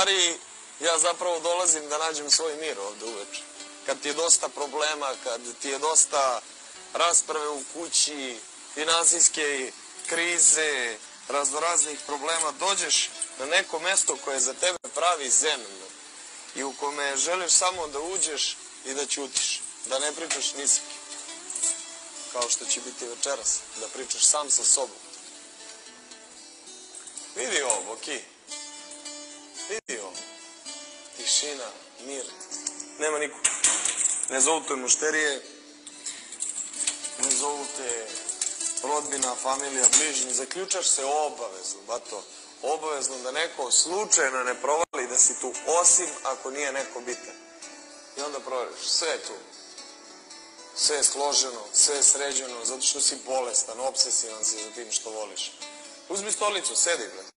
stariji, ja zapravo dolazim da nađem svoj mir ovde uveče. Kad ti je dosta problema, kad ti je dosta rasprave u kući, finansijske krize, raznoraznih problema, dođeš na neko mesto koje za tebe pravi zen i u kome želiš samo da uđeš i da ćutiš, da ne pričaš ni s kim. Kao što će biti večeras, da pričaš sam sa sobom. Vidi ovo, Boki. Vidi ovo. Tišina, mir. Nema nikog. Ne zovu te mušterije, ne zovu te rodbina, familija, bližnji. Zaključaš se obavezno, bato. Obavezno da neko slučajno ne provali da si tu, osim ako nije neko bitan. I onda provališ. Sve je tu. Sve je složeno, sve je sređeno, zato što si bolestan, obsesivan si za tim što voliš. Uzmi stolicu, sedi, bre.